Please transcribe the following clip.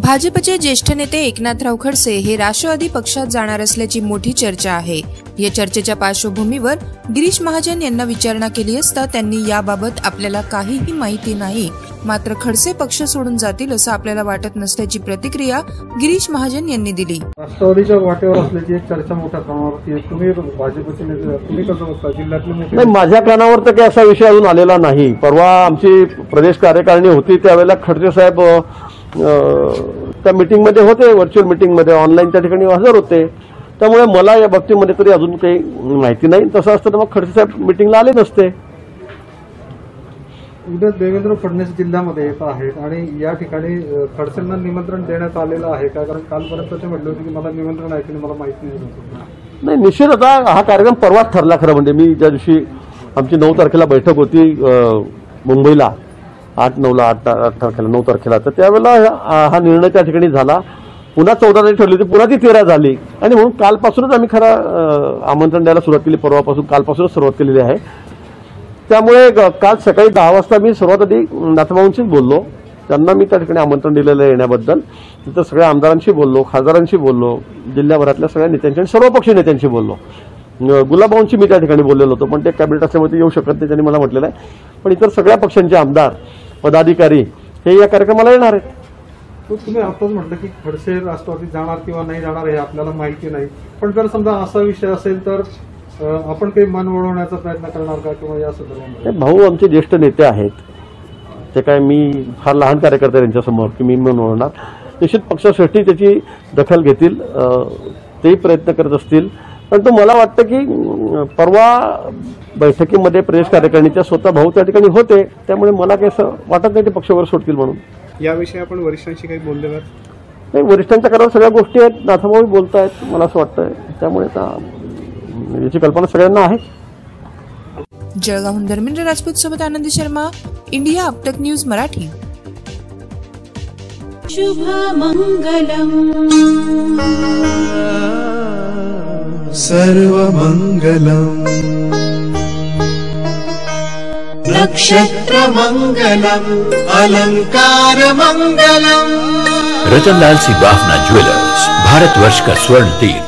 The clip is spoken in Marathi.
भाजपचे ज्येष्ठ नेते एकनाथराव खडसे हे राष्ट्रवादी पक्षात जाणार असल्याची मोठी चर्चा आहे। या चर्चेच्या पार्श्वभूमीवर गिरीश महाजन यांना विचारणा केली असता त्यांनी याबाबत आपल्याला काहीही माहिती नाही, मात्र खडसे पक्ष सोडून जातील असं आपल्याला वाटत नसल्याची प्रतिक्रिया गिरीश महाजन यांनी दिली। राष्ट्रवादीच्या वाटेवर असल्याची एक चर्चा मोठ्या प्रमाणावरती आहे। तुम्ही भाजपचे नेते, तुम्ही कसं बघता जिल्ह्यातले नेते? नाही, माझ्या कानावर तर काही असा विषय अजून आलेला नाही। परवा आमची प्रदेश कार्यकारिणी होती त्यावेळेला खडसे साहेब त्या मीटिंगमध्ये होते, व्हर्च्युअल मीटिंगमध्ये, ऑनलाईन त्या ठिकाणी हजर होते। त्यामुळे मला या बाबतीमध्ये तरी अजून काही माहिती नाही। तसं असतं तर मग खडसे साहेब मीटिंगला आले नसते। उद्या देवेंद्र फडणवीस जिल्ह्यामध्ये येत आहेत आणि या ठिकाणी खडसेंना निमंत्रण देण्यात आलेलं आहे का? कारण कालपर्यंत ते म्हटले होते की मला निमंत्रण आहे की मला माहिती नाही। निश्चित आता हा कार्यक्रम परवाच ठरला। खरं म्हणजे मी ज्या दिवशी आमची 9 तारखेला बैठक होती मुंबईला, 8 तारखेला 9 तारखेला, तर त्यावेळेला हा निर्णय त्या ठिकाणी झाला। पुन्हा 14 तारीख ठरली होती, पुन्हा ती 13 झाली आणि म्हणून कालपासूनच आम्ही खरं आमंत्रण द्यायला सुरुवात केली। कालपासूनच सुरुवात केलेली आहे। त्यामुळे काल सकाळी 10 वाजता मी सर्वात आधी नाथभाऊंशीच बोललो। त्यांना मी त्या ठिकाणी आमंत्रण दिलेलं येण्याबद्दल। तिथं सगळ्या आमदारांशी बोललो, खासदारांशी बोललो, जिल्ह्याभरातल्या सगळ्या नेत्यांशी आणि सर्वपक्षीय नेत्यांशी बोललो। गुलाबभाऊंशी मी त्या ठिकाणी बोललेलो होतो, पण ते कॅबिनेट असल्यामुळे ते येऊ शकत नाही, त्यांनी मला म्हटलेलं आहे। पण इतर सगळ्या पक्षांचे आमदार, पदाधिकारी हे या कार्यक्रमाला येणार आहेत। तुम्ही आताच म्हटलं की खडसे राष्ट्रवादीत जाणार किंवा नाही जाणार हे आपल्याला माहिती नाही, पण जर समजा असा विषय असेल तर आपण काही मन वळवण्याचा प्रयत्न करणार का किंवा या संदर्भात? भाऊ आमचे ज्येष्ठ नेते आहेत, ते काय मी फार लहान कार्यकर्ते त्यांच्यासमोर की मी मन वळवणार? निश्चित पक्षासाठी त्याची दखल घेतील, तेही प्रयत्न करत असतील। परंतु मला वाटतं की परवा बैठकीमध्ये प्रदेश कार्यकारिणीच्या स्वतः भाऊ त्या ठिकाणी होते, त्यामुळे मला काही असं वाटत नाही ते पक्षावर सोडतील म्हणून। याविषयी आपण वरिष्ठांशी काही बोलले का? नाही, वरिष्ठांच्या करायला सगळ्या गोष्टी आहेत, नाथभाऊ बोलतायत मला असं वाटतंय। त्यामुळे याची कल्पना सगळ्यांना आहे। जळगावहून धर्मेंद्र राजपूत सोबत आनंदी शर्मा, इंडिया अपतक न्यूज मराठी। शुभमंगलम सर्वमंगलम नक्षत्रमंगलम अलंकारमंगलम। रतनलाल सी बाफना ज्वेलर्स, भारतवर्ष का स्वर्ण तीर्थ।